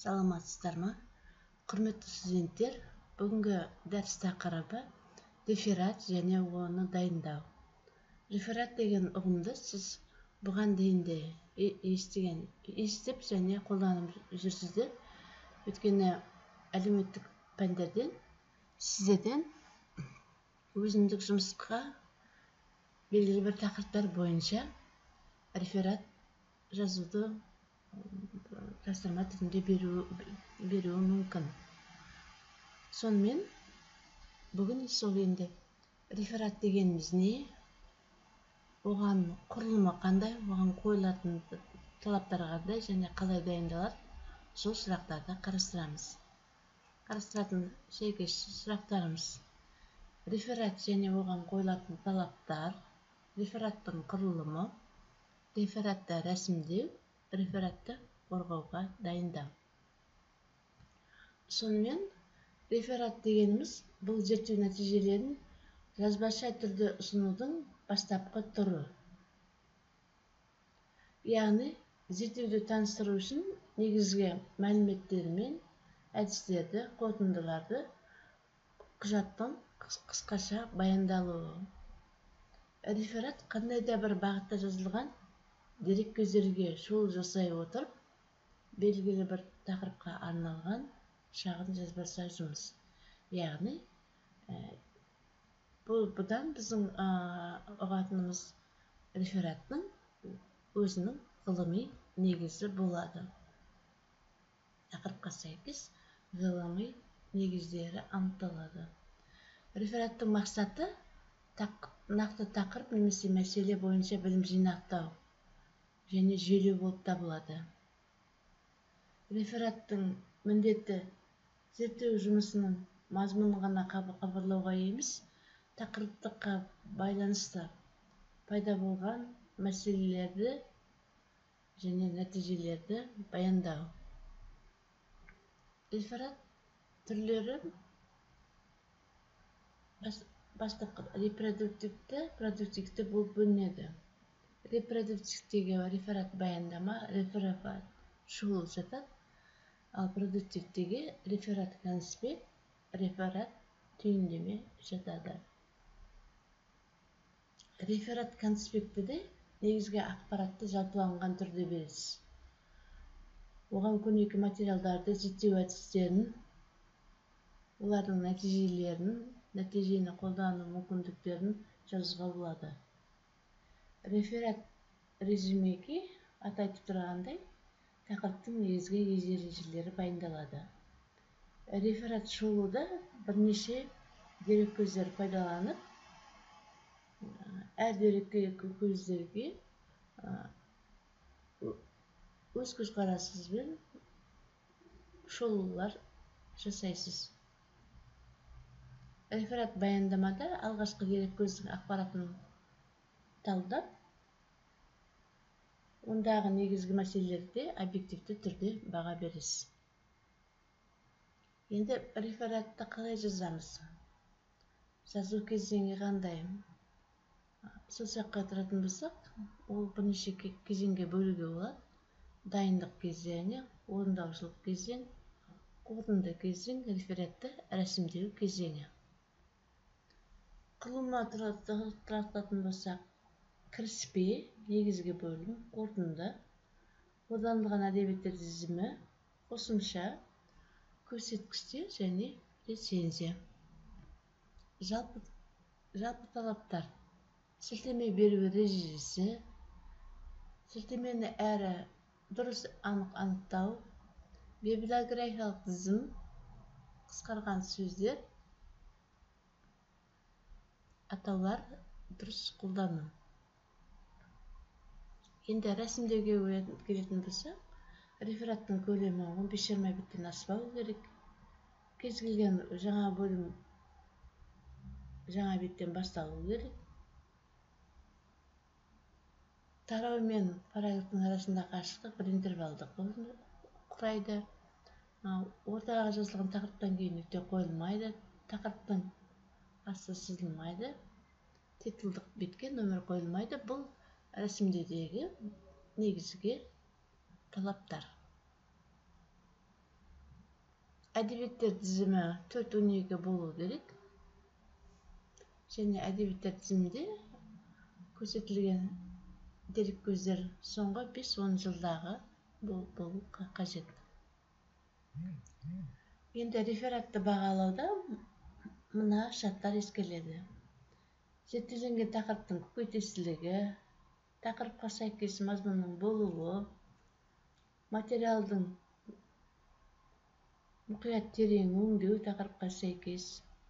Саламатсыздармы? Құрметті студенттер, бүгінгі дәріс тақырыбы реферат және оны дайындау. Реферат деген ұғымды сіз бұған дейін де естіп және қолданып жүрсіздер. Өйткені әлеуметтік пәндерден сіздерден өзіндік жұмысқа белгілі бір тақырыптар бойынша реферат жазуды тапсырма түрінде беруі мүмкін. Сонымен бүгін сол енді реферат дегеніміз не? Оған құрылымы қандай, оған қойылатын талаптар қандай және қалай дайындалады? Сол сұрақтарды қарастырамыз. Қарастыратын сәйкес сұрақтарымыз: реферат және оған қойылатын талаптар, рефераттың құрылымы, рефератты рәсімдеу, рефератты қорғауға дайындау. Сонымен реферат дегеніміз бұл зерттеу нәтижелерін жазбаша түрде ұсынудың бастапқы түрі. Яғни зерттеуді таныстыру үшін негізгі мәліметтер мен әдістерді, қорытындыларды құжаттың қысқаша баяндалуы. Реферат қандай да бір бағытта жазылған дерек көздерге шолу жасай отырып, белгілі бір тақырыпқа арналған шағын жазбаша жұмыс. Яғни бұдан біздің ұғатынымыз рефераттың өзінің ғылыми негізі болады. Тақырыпқа сәйкес ғылыми негіздері анықталады. Рефераттың мақсаты нақты тақырып немесе мәселе бойынша білім жинақтау және жүйелеу болып табылады. Рефераттың міндеті зерттеу жұмысының мазмұнын ғана хабарлауға емес, тақырыптыққа байланысты пайда болған мәселелерді және нәтижелерді баяндау. Реферат түрлері бастапқы репродуктивті, продуктивті болып бөлінеді. Репродуктивтегі реферат баяндама, реферат шолу жатады, ал продуктивтегі реферат конспект, реферат түйіндеме жатады. Реферат конспектіде негізгі ақпаратты жалпыланған түрде бересіз. Оған көмекті материалдарды, зерттеу әдістерін, олардың нәтижелерін, нәтижені қолдану мүмкіндіктерін жазуға болады. Реферат резюмеге атайтып тұрғандай тақырыптың негізгі ережелері баяндалады. Реферат шолуда бірнеше дерек көздері пайдаланып, әр дерек көздерге өз көзқарасыңызбен шолулар жасайсыз. Реферат баяндамада алғашқы дерек көздің ақпаратын талдап, ондағы негізгі мәселелерді объективті түрде баға бересіз. Енді рефератты қалай жазамыз? Жазу кезеңі қандай? Сол сұраққа тұратын болсақ, ол бірнеше кезеңге бөлуге болады. Дайындық кезеңі, орындаушылық кезең, қорытынды кезең, рефератты рәсімдеу кезеңі. Құрылымына тұрақтатын болсақ, кіріспе, негізгі бөлім, қорытынды, қолданылған әдебиеттер тізімі, қосымша, көрсеткіштер және рецензия. Жалпы талаптар: сілтеме беру ережесі, сілтемені әрі дұрыс анықтау, библиографиялық тізім, қысқарған сөздер, атаулар дұрыс қолдану. Енді рәсімдеуге келетін болса, рефераттың көлемі 15-20 беттен аспау керек. Кез келген жаңа бөлім жаңа беттен басталу керек. Тарау мен параграфтың арасындағы қашықтық бір интервалды құрайды. Ортаға жазылған тақырыптан кейін нүкте қойылмайды, тақырыптың асы сызылмайды, титулдық бетке нөмір қойылмайды. Бұл рәсімдеудегі негізгі талаптар. Әдебиеттер тізімі 4-12 болу керек. Және әдебиеттер тізімінде көрсетілген дереккөздер соңғы 5-10 жылдағы болу қажет. Енді рефератты бағалауда мына шарттар ескеріледі. Зерттелінген тақырыптың көкейтестілігі, тақырыпқа сәйкес мазмұнның болуы, материалдың мұқият терең өңдеу тақырыпқа сәйкес,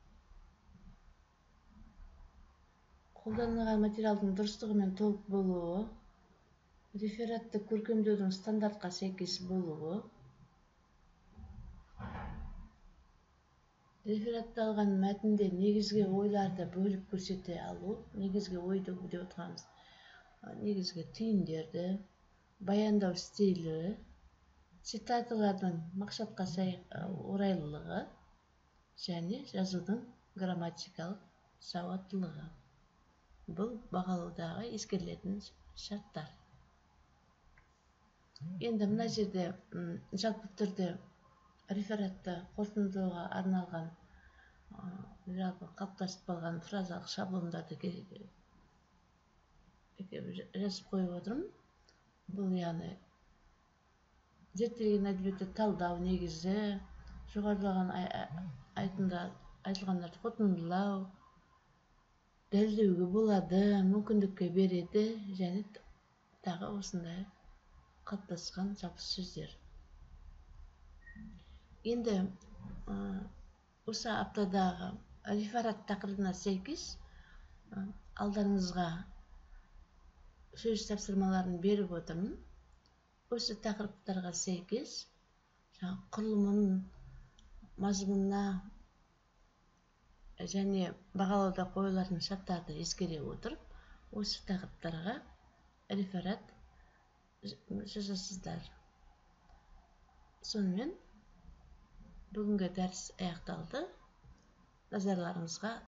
қолданылған материалдың дұрыстығы мен толық болуы, рефератты көркемдеудің стандартқа сәйкес болуы, рефератталған мәтінде негізгі ойларды бөліп көрсете алу, негізгі ойды деп отырғанымыз, негізгі түйіндерді, баяндау стилі, цитаталардың мақсатқа орайлылығы және жазудың грамматикалық сауаттылығы. Бұл бағалаудағы ескерілетін шарттар. Енді мына жерде жалпы түрде рефератты қорытындылауға арналған жалпы қалыптасып қалған фразалық шаблондарды жазып қойып отырмын. Бұл яғни зерттелген әдебиетті талдау негізі, жоғарылаған айтылғандарды қорытындылау, дәлелдеуге болады, мүмкіндікке береді және тағы осындай қалыптасқан жалпы сөздер. Енді осы аптадағы реферат тақырыбына сәйкес алдарыңызға сөз тапсырмаларын беріп отырмын. Осы тақырыптарға сәйкес құрылымын, мазмұнына және бағалауда қойылатын шарттарды ескере отырып, осы тақырыптарға реферат жазасыздар. Сонымен бүгінгі дәріс аяқталды. Назарларыңызға